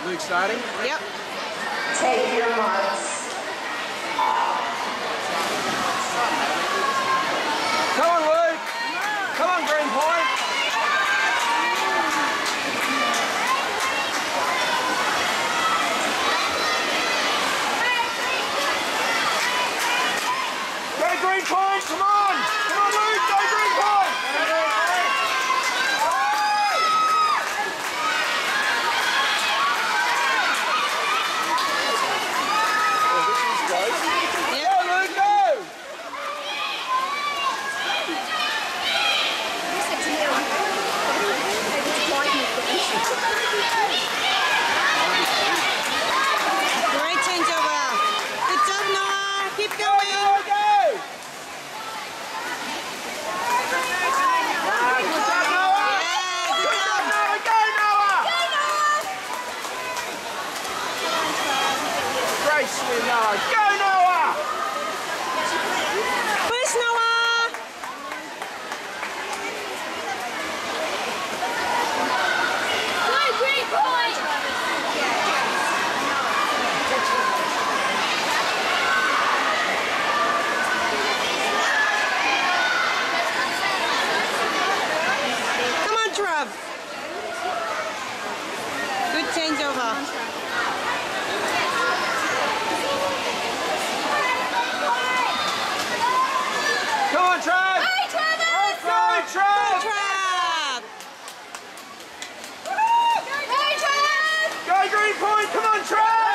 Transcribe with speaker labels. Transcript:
Speaker 1: Luke starting?
Speaker 2: Yep.
Speaker 3: Take your marks.
Speaker 1: Come on, Luke. Come on, Green Point. Go Green Point, come on! Come on, Luke, go Green Point! Yeah, Luke, go!
Speaker 2: Great changeover. Good job, Noah. Keep going.
Speaker 1: Go, go, go! Noah. Go, Noah!
Speaker 2: Push, Noah!
Speaker 4: Go, Green Point!
Speaker 2: Come on, Trav. Good changeover.
Speaker 1: Come on, Trav!
Speaker 4: Hey, Trevor!
Speaker 1: Let's go, Trav!
Speaker 2: Trav!
Speaker 4: Hey, Trevor!
Speaker 1: Go Green Point! Come on, Trav!